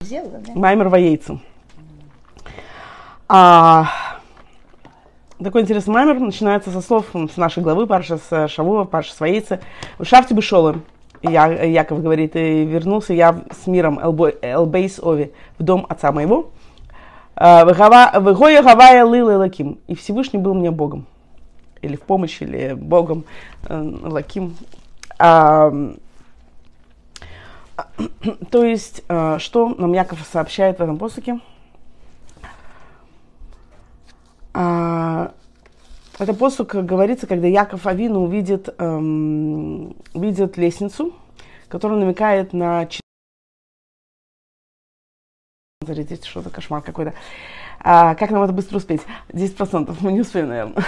сделала, да? Маймер Ваейцу. Такой интересный маймер начинается со слов с нашей главы, Паршас Шавуа, Паршас Ваейца. «Шавти бешолем». Яков говорит, и вернулся я с миром Элбейс Ови в дом отца моего. «Вегоя гавая лила лаким». И Всевышний был мне Богом. Или в помощь, или Богом лаким. То есть, что нам Яков сообщает в этом посуке? Это посук говорится, когда Яков Авину видит лестницу, которая намекает на... Здесь что-то кошмар какой-то. Как нам это быстро успеть? 10%. Мы не успеем, наверное.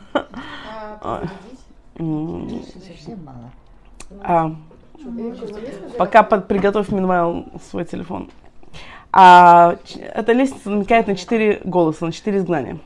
Совсем мало. Пока приготовь минвайл свой телефон. Эта лестница намекает на 4 голоса, на 4 изгнания.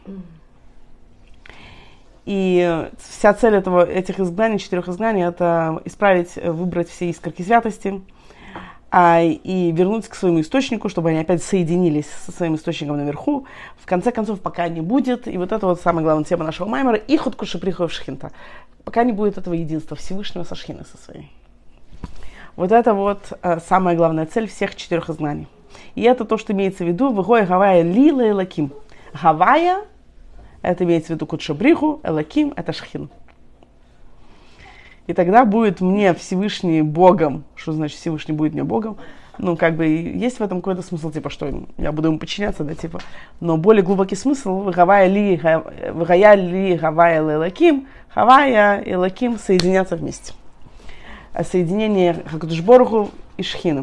И вся цель этих изгнаний, 4 изгнаний, это исправить, выбрать все искорки святости и вернуть к своему источнику, чтобы они опять соединились со своим источником наверху. В конце концов, пока не будет, и вот это вот самая главная тема нашего маймера, и хутку шеприхов шхинта, пока не будет этого единства Всевышнего со шхиной со своей. Вот это вот самая главная цель всех 4 изгнаний. И это то, что имеется в виду «Вегоя гавая лила и лаким». Гавая — это имеется в виду кудшабриху, элаким — это шхин. И тогда будет мне Всевышний Богом. Что значит Всевышний будет мне Богом? Ну, как бы есть в этом какой-то смысл, типа, что я буду ему подчиняться, да, типа. Но более глубокий смысл — гавая ли гавая элаким, гавая и элаким соединятся вместе. Соединение Хакадош Барух и шхины.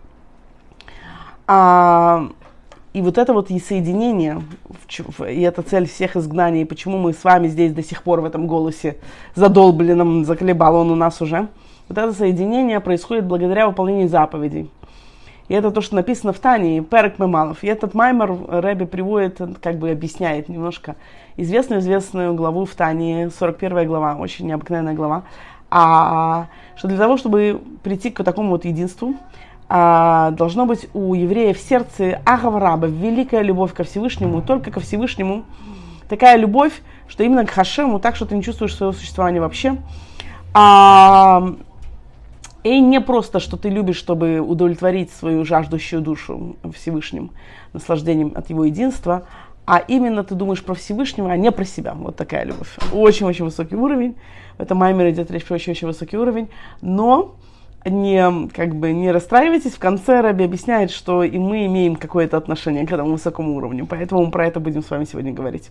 И вот это вот и соединение, и это цель всех изгнаний, почему мы с вами здесь до сих пор в этом голосе задолбленном, заколебал он у нас уже. Вот это соединение происходит благодаря выполнению заповедей. И это то, что написано в Тане, Перек Мемалов. И этот маймер Ребе приводит, как бы объясняет немножко известную главу в Тане, 41 глава, очень необыкновенная глава. Что для того, чтобы прийти к такому вот единству, должно быть у еврея в сердце Ахавраба, великая любовь ко Всевышнему, только ко Всевышнему. Такая любовь, что именно к Хашему, так что ты не чувствуешь своего существования вообще. И не просто, что ты любишь, чтобы удовлетворить свою жаждущую душу Всевышним, наслаждением от его единства, а именно ты думаешь про Всевышнего, а не про себя. Вот такая любовь. Очень-очень высокий уровень. В этом маймере идет речь про очень-очень высокий уровень. Но не расстраивайтесь, в конце Раби объясняет, что и мы имеем какое-то отношение к этому высокому уровню, поэтому мы про это будем с вами сегодня говорить.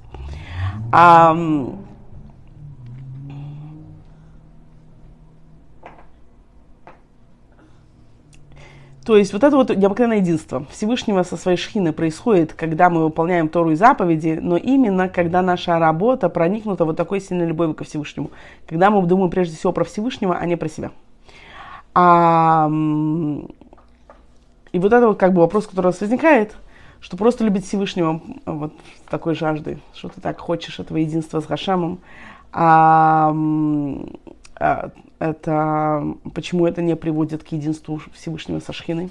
То есть вот это вот необыкновенное единство Всевышнего со своей шхиной происходит, когда мы выполняем Тору и заповеди, но именно когда наша работа проникнута вот такой сильной любовью ко Всевышнему, когда мы думаем прежде всего про Всевышнего, а не про себя. И вот это вот как бы вопрос, который у нас возникает, что просто любить Всевышнего вот с такой жаждой, что ты так хочешь этого единства с Хашемом, это почему это не приводит к единству Всевышнего со Шхиной,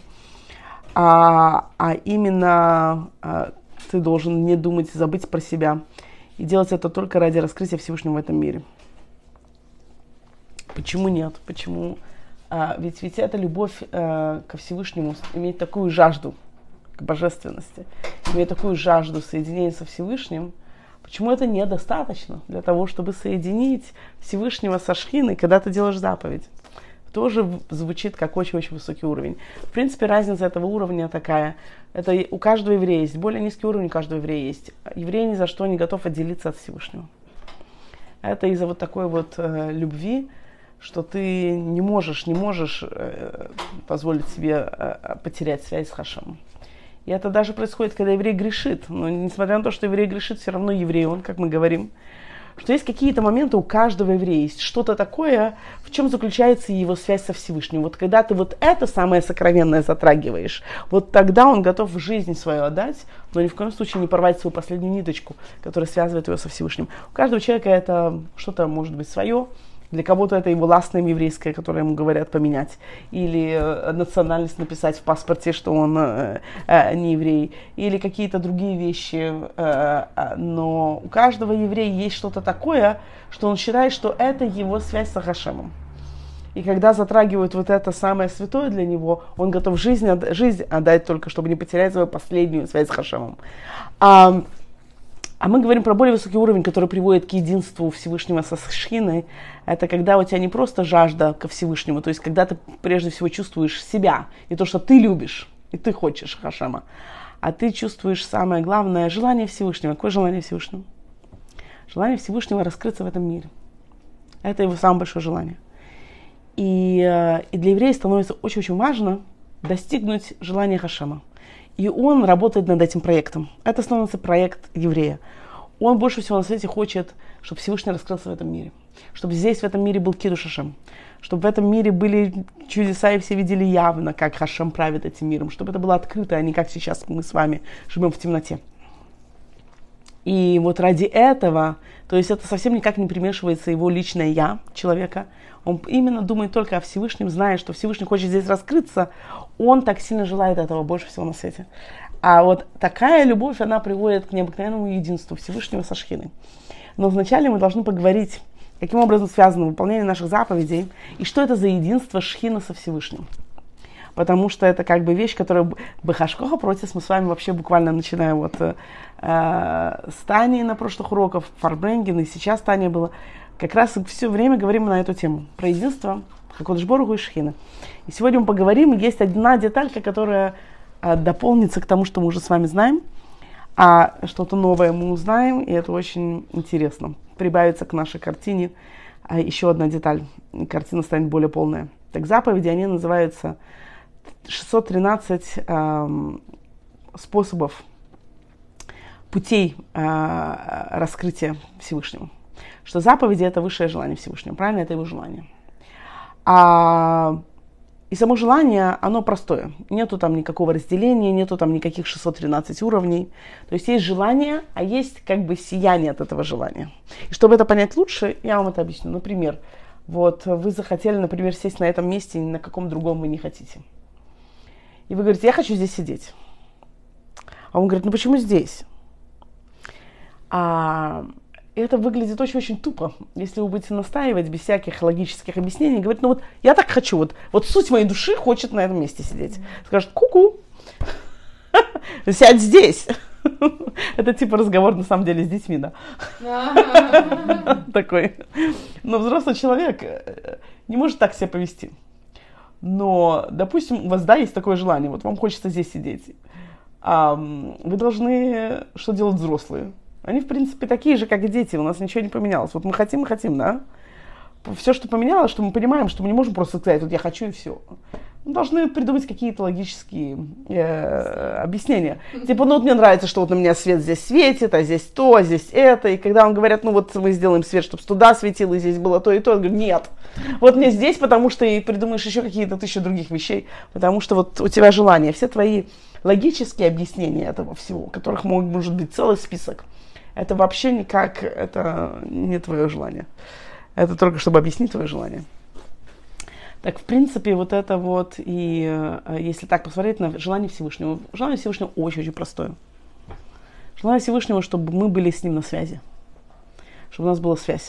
именно ты должен не думать, забыть про себя и делать это только ради раскрытия Всевышнего в этом мире. Почему нет? Почему? Ведь эта любовь ко Всевышнему имеет такую жажду к божественности, имеет такую жажду соединения со Всевышним. Почему это недостаточно для того, чтобы соединить Всевышнего со Шхиной, когда ты делаешь заповедь? Тоже звучит как очень-очень высокий уровень. В принципе, разница этого уровня такая. Это у каждого еврея есть. Более низкий уровень у каждого еврея есть. Еврей ни за что не готов отделиться от Всевышнего. Это из-за вот такой вот любви, что ты не можешь позволить себе потерять связь с Хашемом. И это даже происходит, когда еврей грешит. Но несмотря на то, что еврей грешит, все равно еврей он, как мы говорим. Что есть какие-то моменты у каждого еврея, есть что-то такое, в чем заключается его связь со Всевышним. Вот когда ты вот это самое сокровенное затрагиваешь, вот тогда он готов жизнь свою отдать, но ни в коем случае не порвать свою последнюю ниточку, которая связывает его со Всевышним. У каждого человека это что-то может быть свое, Для кого-то это его last name еврейское, которое ему говорят поменять. Или национальность написать в паспорте, что он не еврей. Или какие-то другие вещи. Но у каждого еврея есть что-то такое, что он считает, что это его связь с Хашемом. И когда затрагивают вот это самое святое для него, он готов жизнь отдать только, чтобы не потерять свою последнюю связь с Хашемом. А мы говорим про более высокий уровень, который приводит к единству Всевышнего со Шхиной. Это когда у тебя не просто жажда ко Всевышнему, то есть когда ты прежде всего чувствуешь себя и то, что ты любишь, и ты хочешь Хашема, а ты чувствуешь самое главное желание Всевышнего. Какое желание Всевышнего? Желание Всевышнего раскрыться в этом мире. Это его самое большое желание. И для еврея становится очень-очень важно достигнуть желания Хашема. И он работает над этим проектом. Это становится проект еврея. Он больше всего на свете хочет, чтобы Всевышний раскрылся в этом мире. Чтобы здесь, в этом мире, был Кидуш Хашем. Чтобы в этом мире были чудеса, и все видели явно, как Хашем правит этим миром. Чтобы это было открыто, а не как сейчас мы с вами живем в темноте. И вот ради этого, то есть это совсем никак не примешивается его личное «я» человека. Он именно думает только о Всевышнем, зная, что Всевышний хочет здесь раскрыться. Он так сильно желает этого больше всего на свете. А вот такая любовь, она приводит к необыкновенному единству Всевышнего со Шхиной. Но вначале мы должны поговорить, каким образом связано выполнение наших заповедей, и что это за единство Шхины со Всевышним. Потому что это как бы вещь, которая Бехашкоха против, мы с вами вообще буквально начинаем вот с Тани на прошлых уроках, Фарбренген, и сейчас Таня была. Как раз все время говорим на эту тему, про единство Хакодыш Борух Ху и Шхины. И сегодня мы поговорим, есть одна деталька, которая дополнится к тому, что мы уже с вами знаем, а что-то новое мы узнаем, и это очень интересно. Прибавится к нашей картине еще одна деталь, картина станет более полная. Так заповеди, они называются 613 способов, путей раскрытия Всевышнего. Что заповеди – это высшее желание Всевышнего, правильно? Это его желание. И само желание, оно простое. Нету там никакого разделения, нету там никаких 613 уровней. То есть есть желание, а есть как бы сияние от этого желания. И чтобы это понять лучше, я вам это объясню. Например, вот вы захотели, например, сесть на этом месте, на каком другом вы не хотите. И вы говорите, я хочу здесь сидеть. А он говорит, ну почему здесь? И это выглядит очень-очень тупо, если вы будете настаивать без всяких логических объяснений, говорить, ну вот я так хочу, вот суть моей души хочет на этом месте сидеть. Скажет, ку-ку, сядь здесь. Это типа разговор на самом деле с детьми, да. Такой. Но взрослый человек не может так себя повести. Но, допустим, у вас, да, есть такое желание, вот вам хочется здесь сидеть. Вы должны, что делать взрослые? Они, в принципе, такие же, как и дети. У нас ничего не поменялось. Вот мы хотим, да? Все, что поменялось, что мы понимаем, что мы не можем просто сказать, вот я хочу и все. Мы должны придумать какие-то логические объяснения. Типа, ну вот мне нравится, что вот на меня свет здесь светит, а здесь то, а здесь это. И когда он говорят, ну вот мы сделаем свет, чтобы туда светило, и здесь было то и то, я говорю, нет. Вот мне здесь, потому что и придумаешь еще какие-то тысячи других вещей. Потому что вот у тебя желание. Все твои логические объяснения этого всего, которых может быть целый список, это вообще никак, это не твое желание. Это только чтобы объяснить твое желание. Так, в принципе, вот это вот, и если так посмотреть на желание Всевышнего очень-очень простое. Желание Всевышнего, чтобы мы были с ним на связи. Чтобы у нас была связь.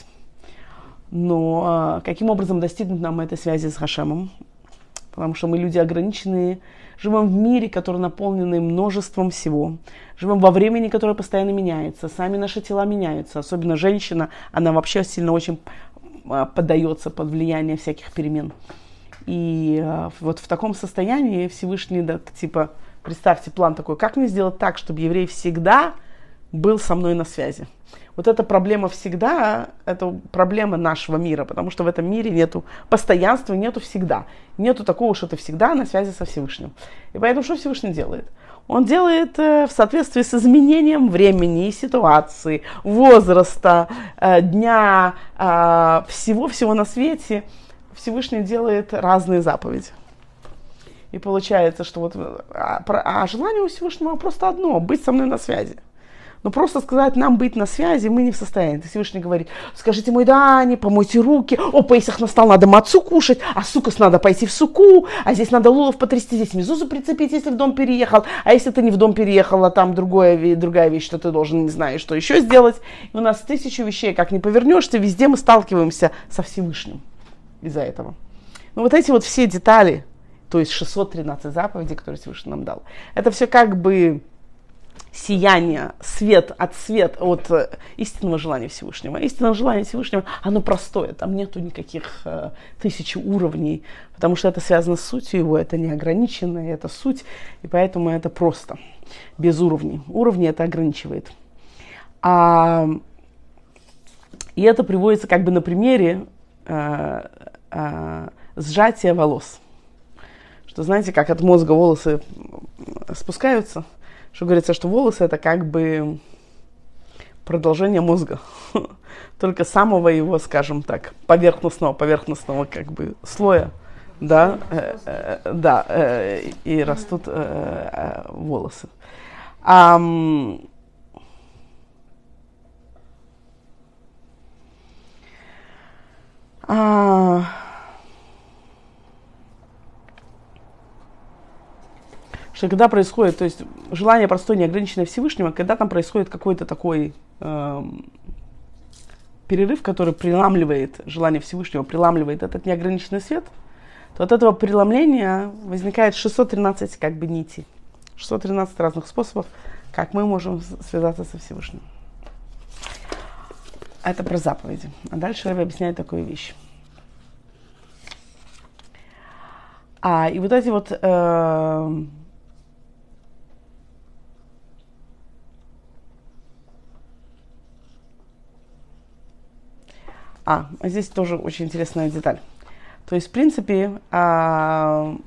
Но каким образом достигнуть нам этой связи с Хашемом? Потому что мы люди ограниченные, живем в мире, который наполнен множеством всего. Живем во времени, которое постоянно меняется. Сами наши тела меняются. Особенно женщина, она вообще сильно очень поддается под влияние всяких перемен. И вот в таком состоянии Всевышний, да, типа, представьте план такой, как мне сделать так, чтобы еврей всегда был со мной на связи. Вот эта проблема всегда, это проблема нашего мира, потому что в этом мире нету постоянства, нету всегда. Нету такого, что ты всегда на связи со Всевышним. И поэтому что Всевышний делает? Он делает в соответствии с изменением времени и ситуации, возраста, дня, всего-всего на свете. Всевышний делает разные заповеди. И получается, что вот желание у Всевышнего просто одно – быть со мной на связи. Но просто сказать нам быть на связи мы не в состоянии. Всевышний говорит: скажите мой Дани, помойте руки, о, Пейсах настал, надо мацу кушать, а сукас надо пойти в суку, а здесь надо лулов потрясти, здесь мезузу прицепить, если в дом переехал, а если ты не в дом переехал, а там другая вещь, что ты должен, не знаю, что еще сделать. И у нас 1000 вещей, как не повернешься, везде мы сталкиваемся со Всевышним из-за этого. Но вот эти вот все детали, то есть 613 заповедей, которые Всевышний нам дал, это все как бы сияние, свет от истинного желания Всевышнего. Истинное желание Всевышнего, оно простое, там нету никаких 1000 уровней, потому что это связано с сутью его, это неограниченное, это суть, и поэтому это просто, без уровней. Уровни это ограничивает. И это приводится как бы на примере сжатия волос. Что знаете, как от мозга волосы спускаются, что говорится, что волосы это как бы продолжение мозга, только самого его, скажем так, поверхностного как бы слоя, да, и растут волосы. Что когда происходит, то есть желание простое, неограниченное Всевышнего, когда там происходит какой-то такой перерыв, который преламливает желание Всевышнего, преламливает этот неограниченный свет, то от этого преломления возникает 613 как бы нитей, 613 разных способов, как мы можем связаться со Всевышним. Это про заповеди. А дальше Рэбби объясняет такую вещь. И вот эти вот здесь тоже очень интересная деталь. То есть, в принципе, само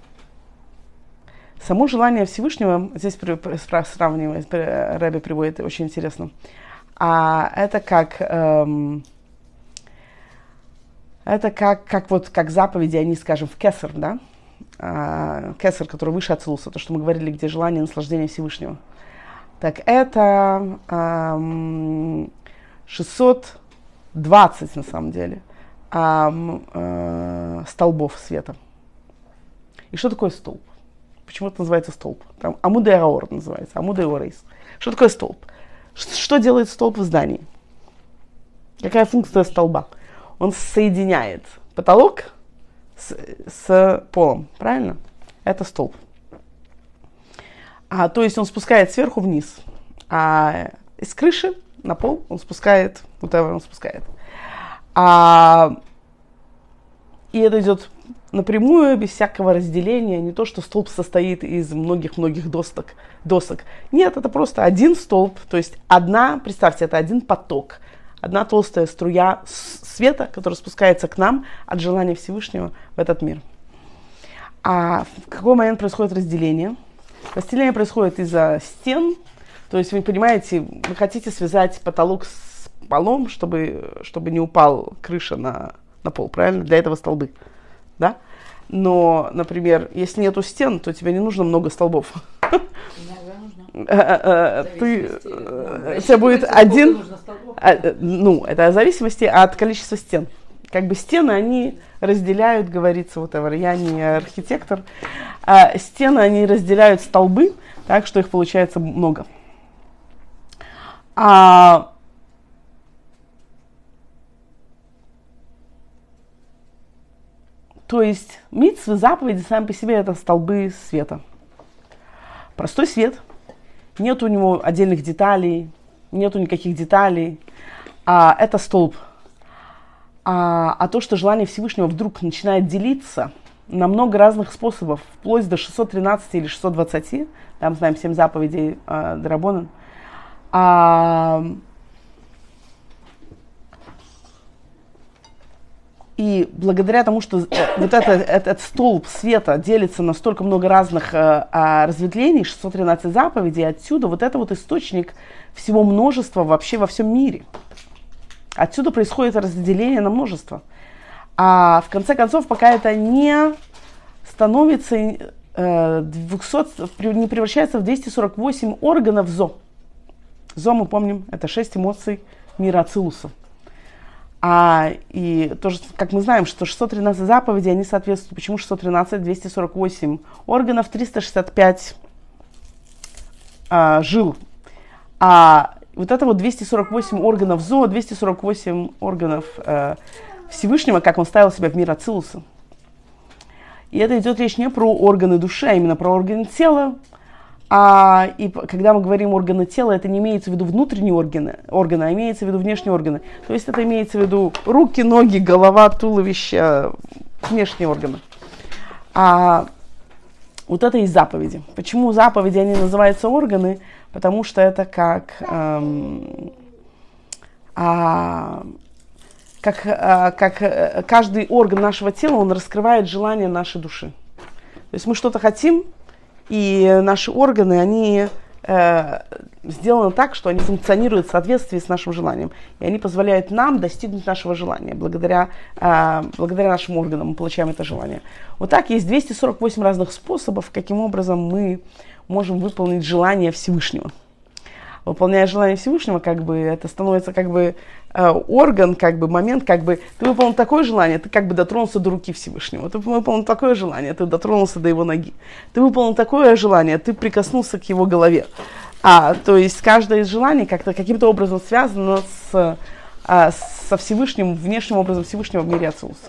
желание Всевышнего, здесь сравнивает, Рэбби приводит очень интересно, это как заповеди, они, скажем, в Кесар, да? Кесар, который выше Ацилуса, то, что мы говорили, где желание наслаждения Всевышнего. Так это 620, на самом деле, столбов света. И что такое столб? Почему это называется столб? Там Амуд Аор называется, Амуд Аорейс. Что такое столб? Что делает столб в здании? Какая функция столба? Он соединяет потолок с полом, правильно? Это столб. То есть он спускает сверху вниз, а из крыши на пол он спускает, whatever он спускает. И это идет напрямую, без всякого разделения, не то, что столб состоит из многих-многих досок. Нет, это просто один столб, то есть представьте, это один поток, одна толстая струя света, которая спускается к нам от желания Всевышнего в этот мир. В какой момент происходит разделение? Разделение происходит из-за стен, то есть вы понимаете, вы хотите связать потолок с полом, чтобы не упал крыша на пол, правильно? Для этого столбы, да? Но, например, если нету стен, то тебе не нужно много столбов. Тебе будет один, это в зависимости от количества стен. Как бы стены, они разделяют, говорится, whatever, я не архитектор, стены, они разделяют столбы, так что их получается много. То есть мицвы, заповеди сами по себе это столбы света. Простой свет, нет у него отдельных деталей, нету никаких деталей, это столб. То, что желание Всевышнего вдруг начинает делиться на много разных способов, вплоть до 613 или 620, там знаем 7 заповедей Дарабонан, и благодаря тому, что вот этот столб света делится на столько много разных разветвлений, 613 заповедей, отсюда вот это вот источник всего множества вообще во всем мире. Отсюда происходит разделение на множество. В конце концов, пока это не становится 200, не превращается в 248 органов зо. Зо, мы помним, это 6 эмоций мира Ацилуса. И тоже, как мы знаем, что 613 заповедей, они соответствуют, почему 613, 248 органов, 365 жил. А вот это вот 248 органов Зо, 248 органов Всевышнего, как он ставил себя в мир Ацилуса. И это идет речь не про органы души, а именно про органы тела. И когда мы говорим органы тела, это не имеется в виду внутренние органы, а имеется в виду внешние органы. То есть это имеется в виду руки, ноги, голова, туловище, внешние органы. Вот это и заповеди. Почему заповеди, они называются органы? Потому что это как каждый орган нашего тела, он раскрывает желание нашей души. То есть мы что-то хотим, и наши органы, они сделаны так, что они функционируют в соответствии с нашим желанием. И они позволяют нам достигнуть нашего желания. Благодаря нашим органам мы получаем это желание. Вот так есть 248 разных способов, каким образом мы можем выполнить желание Всевышнего. Выполняя желание Всевышнего, это становится орган, момент, ты выполнил такое желание, ты дотронулся до руки Всевышнего. Ты выполнил такое желание, ты дотронулся до его ноги. Ты выполнил такое желание, ты прикоснулся к его голове. То есть каждое из желаний каким-то образом связано со Всевышним, внешним образом Всевышнего в мире Ацилуса.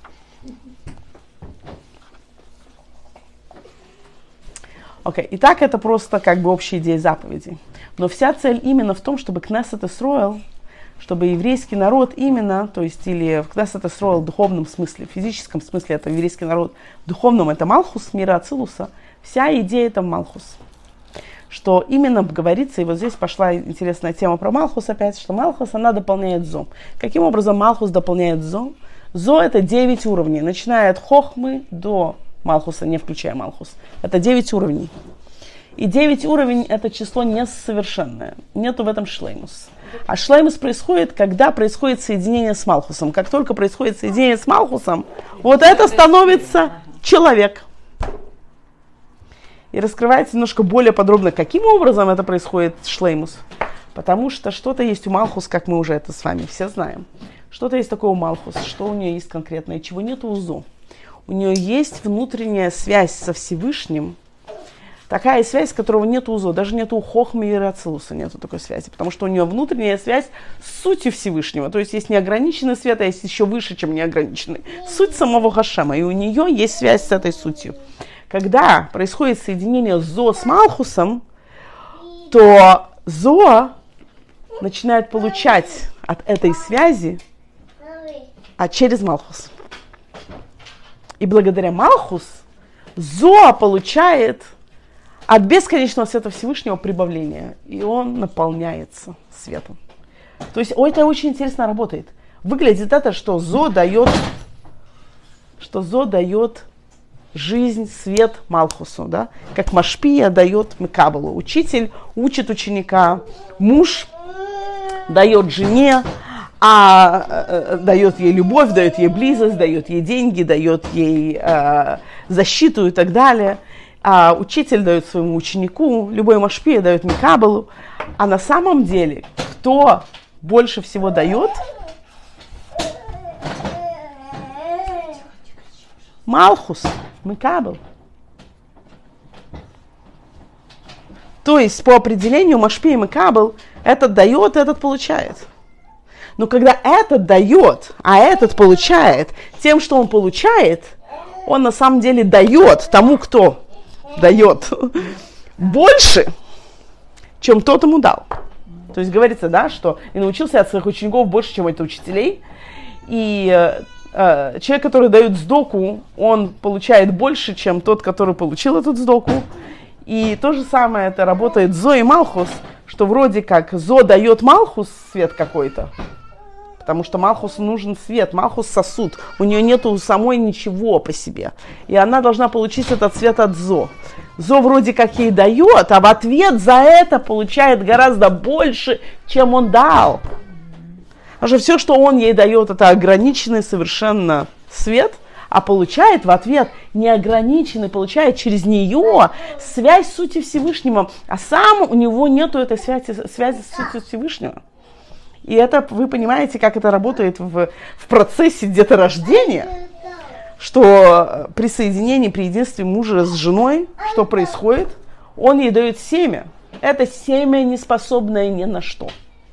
Итак, это просто общая идея заповедей. Но вся цель именно в том, чтобы Кнессет Исроэл, чтобы еврейский народ именно, то есть или Кнессет Исроэл в духовном смысле, в физическом смысле это еврейский народ, в духовном это Малхус, мира Ацилуса, вся идея это Малхус. Что именно говорится, и вот здесь пошла интересная тема про Малхус опять, что Малхус, она дополняет Зо. Каким образом Малхус дополняет Зо? Зо это 9 уровней, начиная от Хохмы до Малхуса, не включая Малхус. Это 9 уровней. И 9 уровней это число несовершенное. Нету в этом шлеймус. А шлеймус происходит, когда происходит соединение с Малхусом. Как только происходит соединение с Малхусом, вот это становится человек. И раскрывается немножко более подробно, каким образом это происходит шлеймус. Потому что что-то есть у Малхус, как мы уже это с вами все знаем. Что-то есть такое у Малхус, что у нее есть конкретное, чего нету у Зо. У нее есть внутренняя связь со Всевышним, такая связь, которого нет у Зо, даже нет у Хохмы и Ацилуса, нету такой связи, потому что у нее внутренняя связь с сутью Всевышнего, то есть есть неограниченный свет, а есть еще выше, чем неограниченный. Суть самого Хашема, и у нее есть связь с этой сутью. Когда происходит соединение Зо с Малхусом, то Зо начинает получать от этой связи, через Малхус. И благодаря Малхус Зо получает от бесконечного света Всевышнего прибавление. И он наполняется светом. То есть это очень интересно работает. Выглядит это, что Зо дает жизнь, свет Малхусу. Да? Как Машпия дает Мекабелу. Учитель учит ученика, муж дает жене, дает ей любовь, дает ей близость, дает ей деньги, дает ей защиту и так далее. Учитель дает своему ученику, любой Машпия дает Мекабелу. А на самом деле, кто больше всего дает? Малхус, Мекабел. То есть, по определению Машпия и Мекабел, этот дает, этот получает. Но когда этот дает, а этот получает, тем, что он получает, он на самом деле дает тому, кто дает, больше, чем тот ему дал. То есть говорится, да, что и научился от своих учеников больше, чем от учителей. И человек, который дает сдоку, он получает больше, чем тот, который получил этот сдоку. И то же самое это работает Зо и Малхус, что вроде как Зо дает Малхус свет какой-то, потому что Малхусу нужен свет, Малхус сосуд, у нее нету самой ничего по себе. И она должна получить этот свет от Зо. Зо вроде как ей дает, а в ответ за это получает гораздо больше, чем он дал. Потому что все, что он ей дает, это ограниченный совершенно свет, а получает в ответ неограниченный, получает через нее связь с сутью Всевышнего, а сам у него нету этой связи с сутью Всевышнего. И это, вы понимаете, как это работает в процессе деторождения, что при соединении, при единстве мужа с женой, что происходит? Он ей дает семя. Это семя не способное ни на что.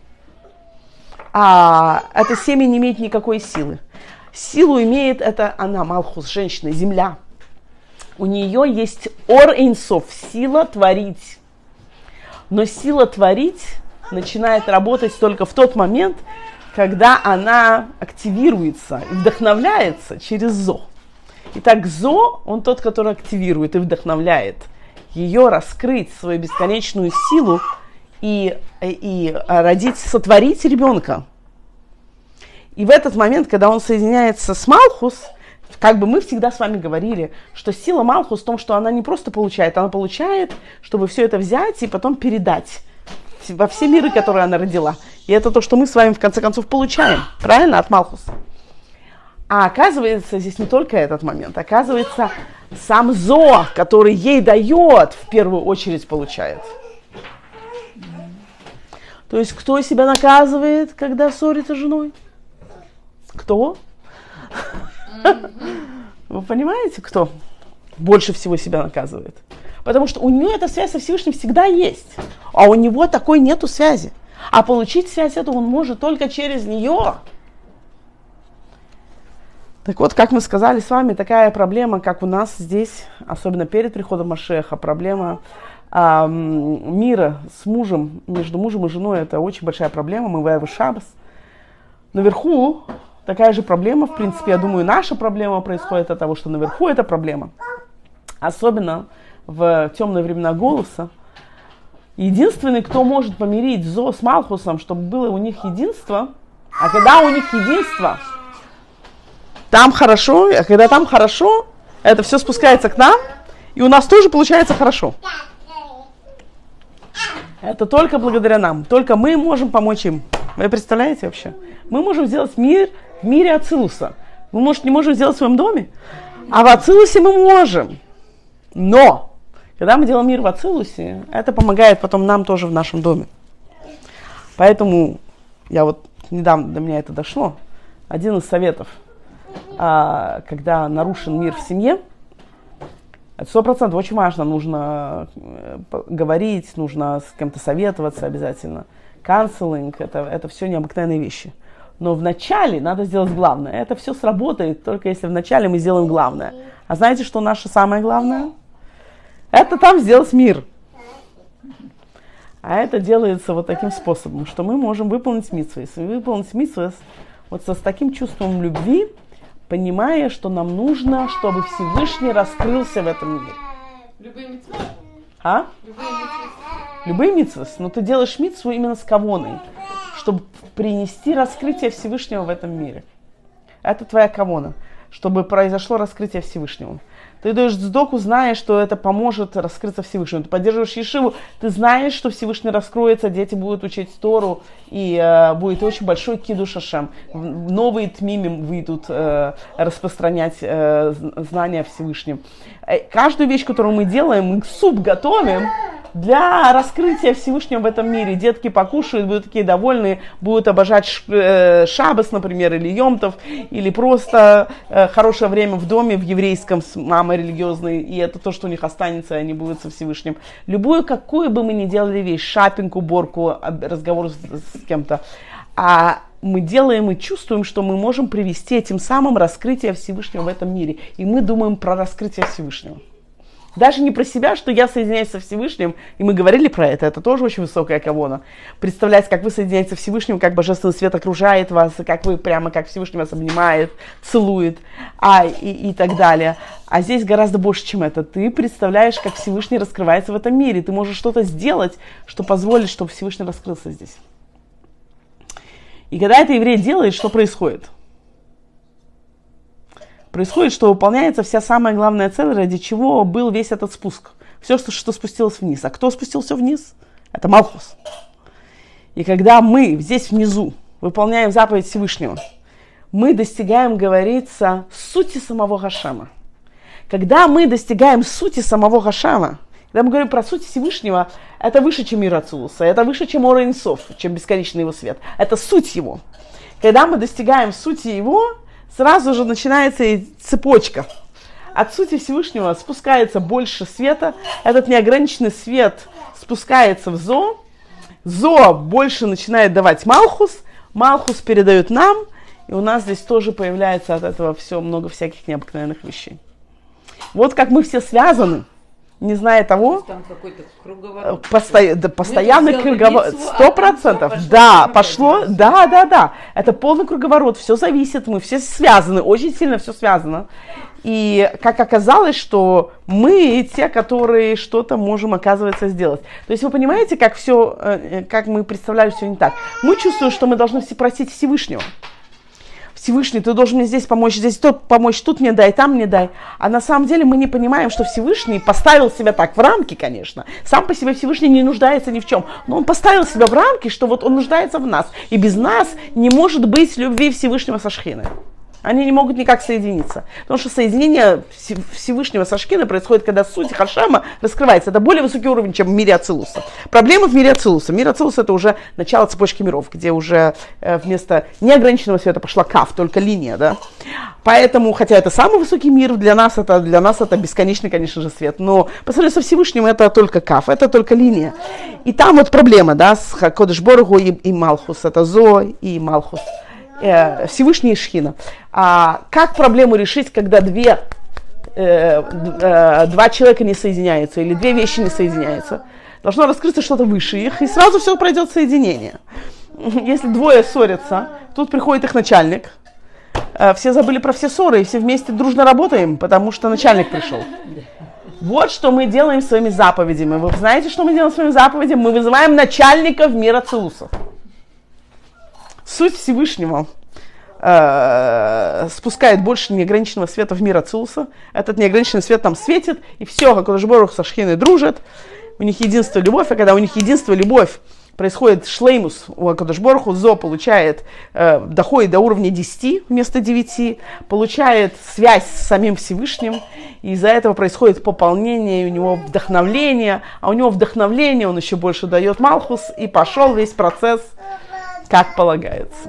А это семя не имеет никакой силы. Силу имеет это она, Малхус, женщина, земля. У нее есть ор эйн соф, сила творить. Но сила творить начинает работать только в тот момент, когда она активируется и вдохновляется через зо. Итак, зо, он тот, который активирует и вдохновляет ее раскрыть свою бесконечную силу и родить, сотворить ребенка. И в этот момент, когда он соединяется с Малхус, как бы мы всегда с вами говорили, что сила Малхус в том, что она не просто получает, она получает, чтобы все это взять и потом передать во все миры, которые она родила. И это то, что мы с вами в конце концов получаем, правильно, от Малхуса. А оказывается, здесь не только этот момент, оказывается, сам Зо, который ей дает, в первую очередь получает. То есть, кто себя наказывает, когда ссорится с женой? Кто? Вы понимаете, кто больше всего себя наказывает? Потому что у нее эта связь со Всевышним всегда есть, а у него такой нету связи. А получить связь эту он может только через нее. Так вот, как мы сказали с вами, такая проблема, как у нас здесь, особенно перед приходом Машеха, проблема мира с мужем, между мужем и женой, это очень большая проблема, мы в Эреv Шаббос. Наверху такая же проблема, в принципе, я думаю, наша проблема происходит от того, что наверху эта проблема. Особенно в темные времена Голуса. Единственный, кто может помирить Зо с Малхусом, чтобы было у них единство, а когда у них единство, там хорошо, а когда там хорошо, это все спускается к нам, и у нас тоже получается хорошо. Это только благодаря нам, только мы можем помочь им. Вы представляете вообще? Мы можем сделать мир в мире Ацилуса. Мы, может, не можем сделать в своем доме, а в Ацилусе мы можем. Но, когда мы делаем мир в Ацилусе, это помогает потом нам тоже в нашем доме. Поэтому, я вот недавно до меня это дошло, один из советов, когда нарушен мир в семье, это 100% очень важно, нужно говорить, нужно с кем-то советоваться обязательно. Канцелинг, это все необыкновенные вещи. Но вначале надо сделать главное. Это все сработает, только если вначале мы сделаем главное. А знаете, что наше самое главное? Это там сделать мир. А это делается вот таким способом, что мы можем выполнить мицву. Если выполнить мицву вот с таким чувством любви, понимая, что нам нужно, чтобы Всевышний раскрылся в этом мире. Любые мицвы? А? Любые мицвы. Но ты делаешь мицву именно с кавоной, чтобы принести раскрытие Всевышнего в этом мире. Это твоя кавона, чтобы произошло раскрытие Всевышнего. Ты даешь цдоку, зная, что это поможет раскрыться Всевышнему. Ты поддерживаешь ешиву, ты знаешь, что Всевышний раскроется, дети будут учить Тору, и будет очень большой кидуш Ашем. Новые тмимим выйдут распространять знания о Всевышнем. Каждую вещь, которую мы делаем, мы суп готовим для раскрытия Всевышнего в этом мире. Детки покушают, будут такие довольные, будут обожать шаббос, например, или йомтов, или просто хорошее время в доме, в еврейском, с мамой религиозной, и это то, что у них останется, и они будут со Всевышним. Любую, какую бы мы ни делали вещь, шапинг, уборку, разговор с кем-то, а мы делаем и чувствуем, что мы можем привести этим самым раскрытие Всевышнего в этом мире. И мы думаем про раскрытие Всевышнего. Даже не про себя, что я соединяюсь со Всевышним, и мы говорили про это тоже очень высокая кавона. Представлять, как вы соединяетесь со Всевышним, как божественный свет окружает вас, как вы прямо, как Всевышний вас обнимает, целует, и так далее. А здесь гораздо больше, чем это. Ты представляешь, как Всевышний раскрывается в этом мире. Ты можешь что-то сделать, что позволит, чтобы Всевышний раскрылся здесь. И когда это еврей делает, что происходит? Происходит, что выполняется вся самая главная цель, ради чего был весь этот спуск. Все, что спустилось вниз. А кто спустился вниз? Это Малхус. И когда мы здесь внизу выполняем заповедь Всевышнего, мы достигаем, говорится, сути самого Гашема. Когда мы достигаем сути самого Гашема, когда мы говорим про суть Всевышнего, это выше, чем мир Ацилуса, это выше, чем Ор Эйн Соф, чем бесконечный его свет. Это суть его. Когда мы достигаем сути его, сразу же начинается и цепочка. От сути Всевышнего спускается больше света, этот неограниченный свет спускается в Зо, Зо больше начинает давать Малхус, Малхус передает нам, и у нас здесь тоже появляется от этого все много всяких необыкновенных вещей. Вот как мы все связаны. Не зная того, там какой-то круговорот. Постоянный круговорот, 100%, да, пошло, да, это полный круговорот, все зависит, мы все связаны, очень сильно все связано. И как оказалось, что мы те, которые что-то можем, оказывается, сделать. То есть вы понимаете, как все, как мы представляли, все не так. Мы чувствуем, что мы должны все просить Всевышнего. Всевышний, ты должен мне здесь помочь, тут мне дай, там мне дай. А на самом деле мы не понимаем, что Всевышний поставил себя так в рамки, конечно. Сам по себе Всевышний не нуждается ни в чем. Но он поставил себя в рамки, что вот он нуждается в нас. И без нас не может быть любви Всевышнего со Шхиной. Они не могут никак соединиться. Потому что соединение Всевышнего со Шхиной происходит, когда суть Хашама раскрывается. Это более высокий уровень, чем в мире Ацилуса. Проблема в мире Ацилуса. Мир Ацилуса — это уже начало цепочки миров, где уже вместо неограниченного света пошла кав, только линия. Да? Поэтому, хотя это самый высокий мир, для нас это бесконечный, конечно же, свет. Но по сравнению со Всевышним это только кав, это только линия. И там вот проблема, да, с Кодеш Боруху и Малхус. Это Зо и Малхус. Всевышний и Шхина. А как проблему решить, когда два человека не соединяются или две вещи не соединяются? Должно раскрыться что-то выше их, и сразу все пройдет соединение. Если двое ссорятся, тут приходит их начальник, все забыли про все ссоры, и все вместе дружно работаем, потому что начальник пришел. Вот что мы делаем своими заповедями. Вы знаете, что мы делаем своими заповедями? Мы вызываем начальников мира Ацилуса. Суть Всевышнего спускает больше неограниченного света в мир Ацилуса. Этот неограниченный свет там светит, и все, как Кодеш Борух со Шхиной дружат. У них единство, любовь, а когда у них единство, любовь, происходит шлеймус у Кодеш Боруху, Зо получает, доходит до уровня 10 вместо 9, получает связь с самим Всевышним, и из-за этого происходит пополнение, и у него вдохновление, а у него вдохновление, он еще больше дает Малхус, и пошел весь процесс, как полагается.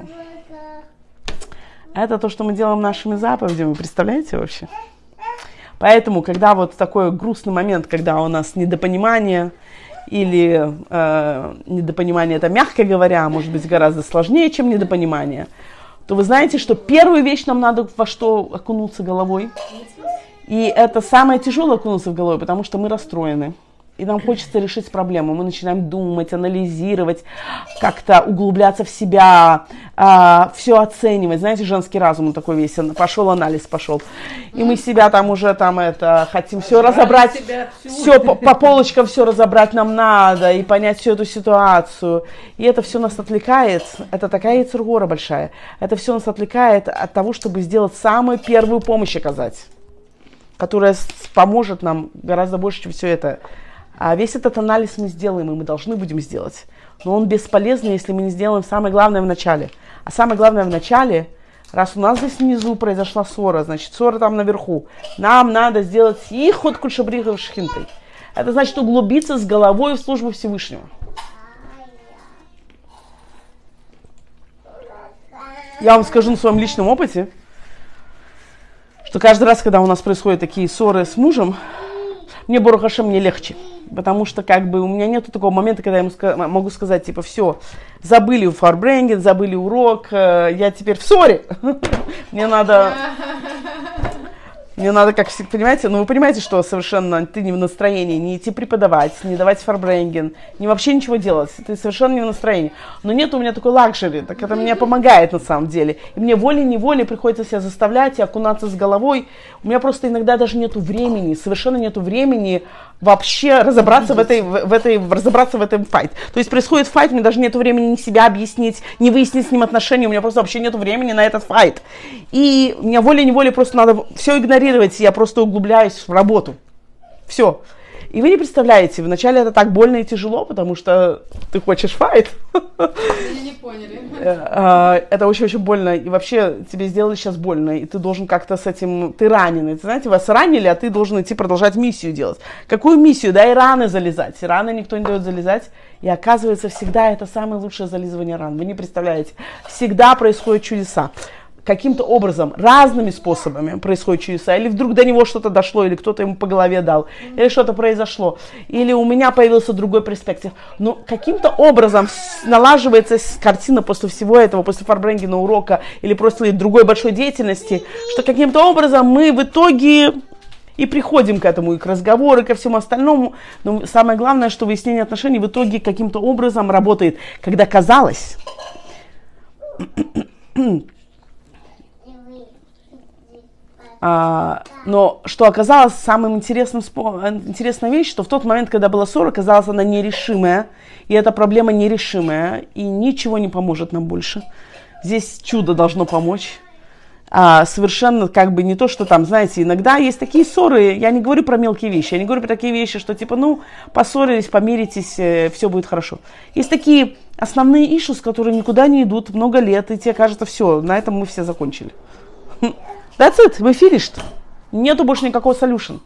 Это то, что мы делаем нашими заповедями, представляете вообще? Поэтому, когда вот такой грустный момент, когда у нас недопонимание, или недопонимание, это мягко говоря, может быть гораздо сложнее, чем недопонимание, то вы знаете, что первую вещь нам надо во что окунуться головой. И это самое тяжелое окунуться в головой, потому что мы расстроены. И нам хочется решить проблему. Мы начинаем думать, анализировать, как-то углубляться в себя, все оценивать. Знаете, женский разум он такой весь, пошел анализ, пошел. И мы себя там уже хотим все разобрать, все по полочкам все разобрать нам надо, и понять всю эту ситуацию. И это все нас отвлекает, это такая Йецер Гора большая, это все нас отвлекает от того, чтобы сделать самую первую помощь оказать, которая поможет нам гораздо больше, чем все это. А весь этот анализ мы сделаем, и мы должны будем сделать. Но он бесполезный, если мы не сделаем самое главное в начале. А самое главное в начале, раз у нас здесь внизу произошла ссора, значит ссора там наверху, нам надо сделать их ход кульшабрихов шхинтой. Это значит углубиться с головой в службу Всевышнего. Я вам скажу на своем личном опыте, что каждый раз, когда у нас происходят такие ссоры с мужем, мне, Борух Ашем, мне легче. Потому что у меня нету такого момента, когда я могу сказать, все, забыли фарбренген, забыли урок, я теперь в ссоре. Мне надо, как всегда, понимаете, вы понимаете, что совершенно ты не в настроении не идти преподавать, не давать фарбренген, не вообще ничего делать, ты совершенно не в настроении. Но нет у меня такой лакшери, так это мне помогает на самом деле. И мне волей-неволей приходится себя заставлять и окунаться с головой. У меня просто иногда даже нету времени, совершенно нету времени вообще разобраться в этом файте. То есть происходит файт, мне даже нету времени ни себя объяснить, не выяснить с ним отношения, у меня просто вообще нету времени на этот файт. И мне волей-неволей просто надо все игнорировать, я просто углубляюсь в работу. Все. И вы не представляете, вначале это так больно и тяжело, потому что ты хочешь файт. Они не поняли. Это очень-очень больно. И вообще тебе сделали сейчас больно, и ты должен как-то с этим... Ты раненый. Ты знаете, вас ранили, а ты должен идти продолжать миссию делать. Какую миссию? Да и раны залезать. Раны никто не дает залезать. И оказывается, всегда это самое лучшее зализывание ран. Вы не представляете. Всегда происходят чудеса. Каким-то образом, разными способами происходят чудеса. Или вдруг до него что-то дошло, или кто-то ему по голове дал, или что-то произошло. Или у меня появился другой перспектив. Но каким-то образом налаживается картина после всего этого, после Фарбренгена урока, или после другой большой деятельности, что каким-то образом мы в итоге и приходим к этому, и к разговору, и ко всему остальному. Но самое главное, что выяснение отношений в итоге каким-то образом работает. Когда казалось... Но что оказалось самым интересной вещью, что в тот момент, когда была ссора, казалось, она нерешимая, и эта проблема нерешимая, и ничего не поможет нам больше. Здесь чудо должно помочь. Совершенно как бы не то, что там, знаете, иногда есть такие ссоры, я не говорю про мелкие вещи, я не говорю про такие вещи, что типа, ну, поссорились, помиритесь, все будет хорошо. Есть такие основные issues, которые никуда не идут много лет, и тебе кажется, все, на этом мы все закончили. That's it, мы finished. Нету больше никакого solution.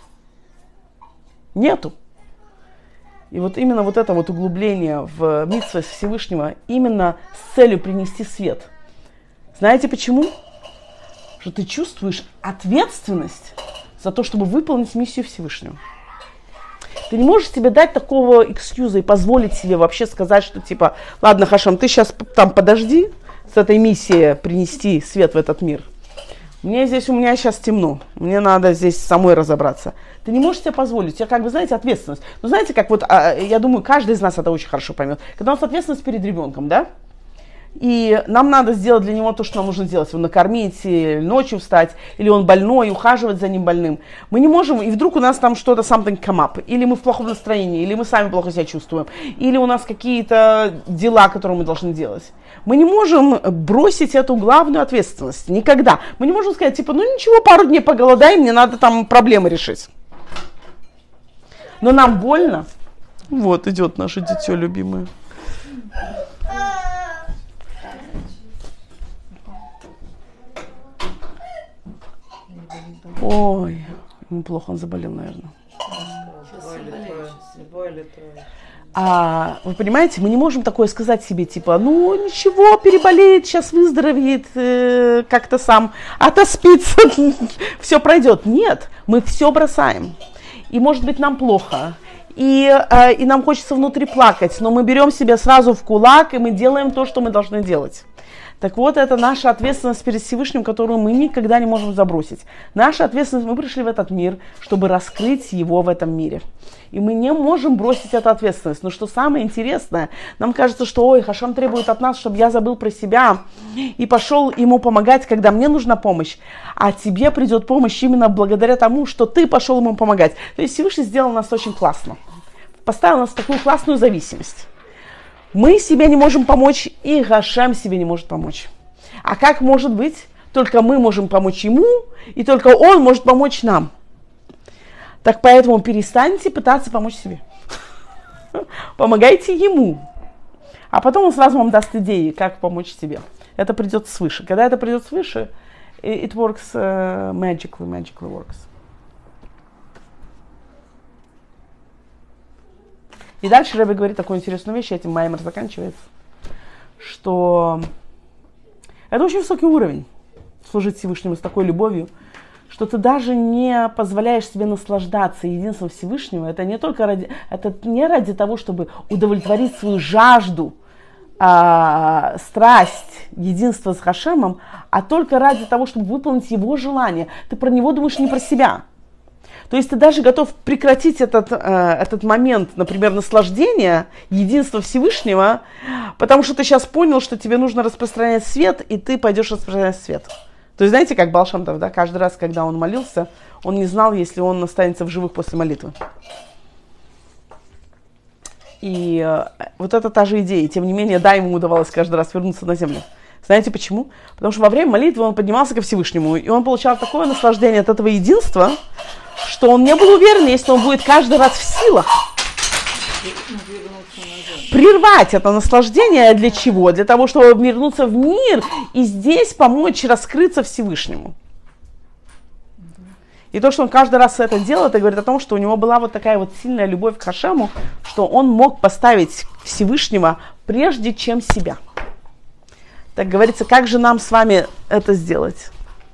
Нету. И вот именно вот это вот углубление в мицвы Всевышнего именно с целью принести свет. Знаете почему? Что ты чувствуешь ответственность за то, чтобы выполнить миссию Всевышнего. Ты не можешь себе дать такого экскьюза и позволить себе вообще сказать, что типа, ладно, Хашам, ты сейчас там подожди с этой миссией принести свет в этот мир. У меня сейчас темно, мне надо здесь самой разобраться. Ты не можешь себе позволить, у тебя как бы, знаете, ответственность. Ну, знаете, как вот, я думаю, каждый из нас это очень хорошо поймет. Когда у нас ответственность перед ребенком, да? И нам надо сделать для него то, что нам нужно сделать. Его накормить, ночью встать, или он больной, ухаживать за ним больным. Мы не можем, и вдруг у нас там что-то something come up, или мы в плохом настроении, или мы сами плохо себя чувствуем, или у нас какие-то дела, которые мы должны делать. Мы не можем бросить эту главную ответственность. Никогда. Мы не можем сказать, типа, ну ничего, пару дней поголодаем, мне надо там проблемы решить. Но нам больно. Вот идет наше дитё любимое. Ой, ему плохо, он заболел, наверное. Вы понимаете, мы не можем такое сказать себе, типа, ну ничего, переболеет, сейчас выздоровеет как-то сам, отоспится, все пройдет. Нет, мы все бросаем. И может быть нам плохо, и нам хочется внутри плакать, но мы берем себя сразу в кулак, и мы делаем то, что мы должны делать. Так вот, это наша ответственность перед Всевышним, которую мы никогда не можем забросить. Наша ответственность, мы пришли в этот мир, чтобы раскрыть его в этом мире. И мы не можем бросить эту ответственность. Но что самое интересное, нам кажется, что, ой, Хашам требует от нас, чтобы я забыл про себя и пошел ему помогать, когда мне нужна помощь. А тебе придет помощь именно благодаря тому, что ты пошел ему помогать. То есть Всевышний сделал нас очень классно. Поставил нас в такую классную зависимость. Мы себе не можем помочь, и Хашам себе не может помочь. А как может быть? Только мы можем помочь ему, и только он может помочь нам. Так поэтому перестаньте пытаться помочь себе. Помогайте ему. А потом он сразу вам даст идеи, как помочь себе. Это придет свыше. Когда это придет свыше, it works magically works. И дальше Ребе говорит такую интересную вещь, этим маймер заканчивается, что это очень высокий уровень, служить Всевышнему с такой любовью, что ты даже не позволяешь себе наслаждаться единством Всевышнего. Это не ради того, чтобы удовлетворить свою жажду, страсть, единство с Хашемом, а только ради того, чтобы выполнить его желание. Ты про него думаешь, не про себя. То есть ты даже готов прекратить этот момент, например, наслаждения, единства Всевышнего, потому что ты сейчас понял, что тебе нужно распространять свет, и ты пойдешь распространять свет. То есть знаете, как Баал Шем Тов, да, каждый раз, когда он молился, он не знал, если он останется в живых после молитвы. И вот это та же идея. Тем не менее, да, ему удавалось каждый раз вернуться на землю. Знаете почему? Потому что во время молитвы он поднимался ко Всевышнему, и он получал такое наслаждение от этого единства, что он не был уверен, если он будет каждый раз в силах прервать это наслаждение. Для чего? Для того, чтобы вернуться в мир и здесь помочь раскрыться Всевышнему. И то, что он каждый раз это делал, это говорит о том, что у него была вот такая вот сильная любовь к Хашему, что он мог поставить Всевышнего прежде, чем себя. Так говорится, как же нам с вами это сделать?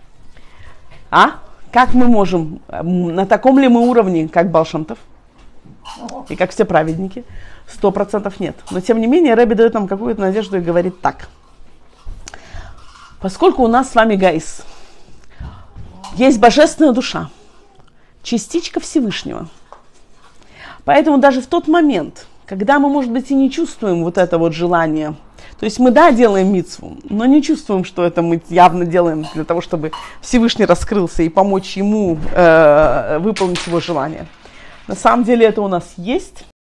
Как мы можем? На таком ли мы уровне, как Баал Шем Тов? И как все праведники? 100% нет. Но тем не менее, Ребе дает нам какую-то надежду и говорит так. Поскольку у нас с вами гаис, есть божественная душа, частичка Всевышнего. Поэтому даже в тот момент, когда мы, может быть, и не чувствуем вот это вот желание, то есть мы, да, делаем мицву, но не чувствуем, что это мы явно делаем для того, чтобы Всевышний раскрылся и помочь ему выполнить его желание. На самом деле это у нас есть.